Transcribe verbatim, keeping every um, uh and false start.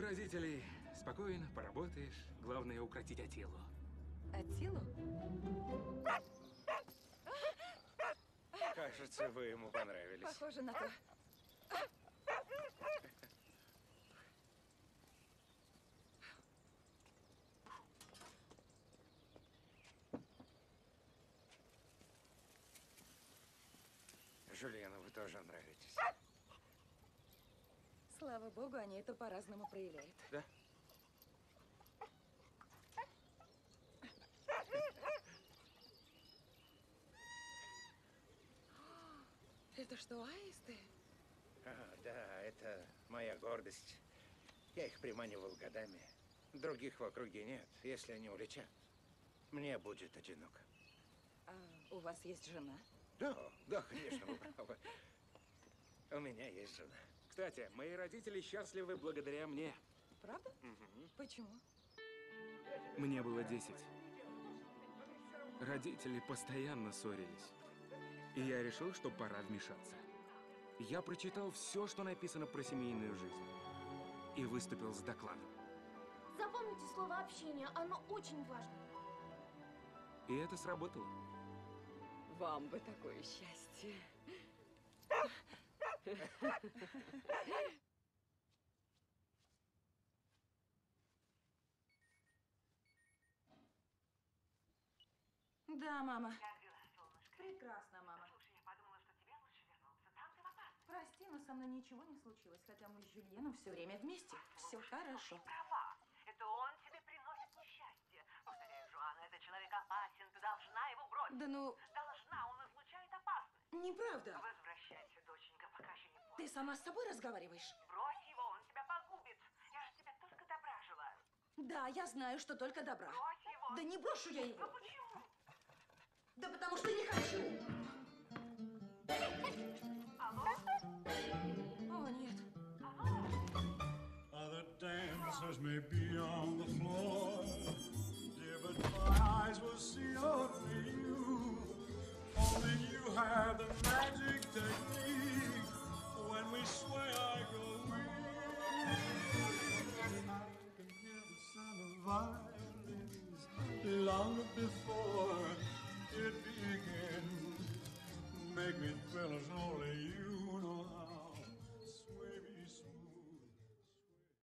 родителей. Спокойно, поработаешь. Главное, укротить Атилу. Атилу? Кажется, вы ему понравились. Похоже на то. Жюльену вы тоже нравитесь. Слава богу, они это по-разному проявляют. Да? Это что, аисты? А, да, это моя гордость. Я их приманивал годами. Других в округе нет. Если они улетят, мне будет одиноко. А у вас есть жена? Да, да, конечно, вы правы. У меня есть жена. Кстати, мои родители счастливы благодаря мне. Правда? Угу. Почему? Мне было десять. Родители постоянно ссорились. И я решил, что пора вмешаться. Я прочитал все, что написано про семейную жизнь. И выступил с докладом. Запомните слово общение, оно очень важно. И это сработало. Вам бы такое счастье. Да, мама. Как дела, солнышко? Прекрасно, мама. Слушай, я подумала, что тебе лучше вернуться. Там ты в опасности. Прости, но со мной ничего не случилось, хотя мы с Жюльеном все время вместе. Все хорошо. Ты права. Это он тебе приносит несчастье. Повторяю, Жуанна, этот человек опасен. Ты должна его бросить. Да ну... Должна, он излучает опасность. Неправда. Возвращайся, доченька, пока еще не поздно. Ты сама с собой разговариваешь? Брось его, он тебя погубит. Я же тебе только добра желаю. Да, я знаю, что только добра. Брось его. Да не брошу я его. Ну почему? Да потому что не хочу. Алло? О, нет. Алло? Other dancers may be on the floor, dear, but my eyes will see only